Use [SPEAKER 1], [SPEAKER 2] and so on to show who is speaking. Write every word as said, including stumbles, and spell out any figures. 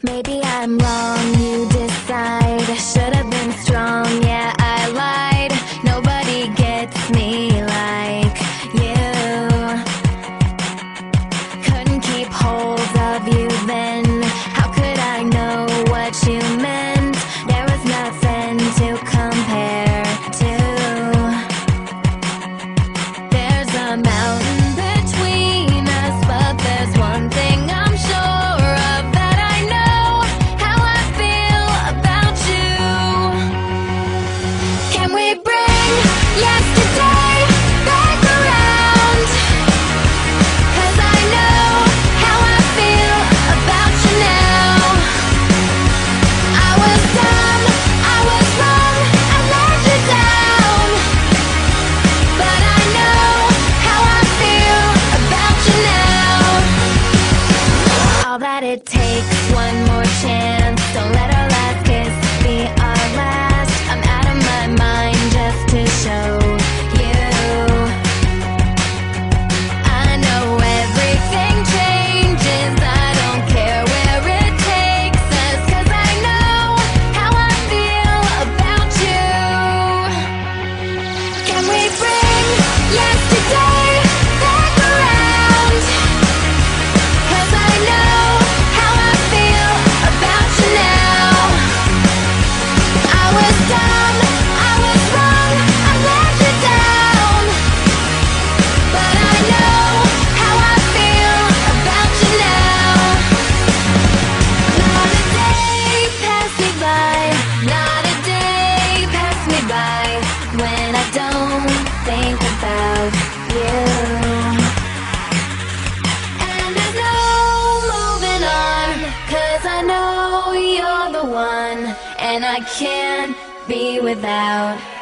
[SPEAKER 1] Maybe I'm wrong, you decide. I should have been strong, yeah, I lied. Nobody gets me like you. Couldn't keep hold of you then. How could I know what you meant? There was nothing to compare to. There's a mountain between us, but there's one thing I'm sure of, that I know how I feel about you. Can we bring yesterday back around? 'Cause I know how I feel about you now. I was dumb, I was wrong, I let you down, but I know how I feel about you now. All that it takes, one more chance. Don't let our last kiss be our last. I'm out of my mind just to show you. I know everything changes, I don't care where it takes us, 'cause I know how I feel about you. Can we bring yesterday back around? 'Cause I know how I feel about you now. I was dumb, I was wrong, I let you down, but I know how I feel about you now. Not a day pass me by, not a day pass me by, when I don't think about you. And there's no moving on, 'cause I know you're the one, and I can't be without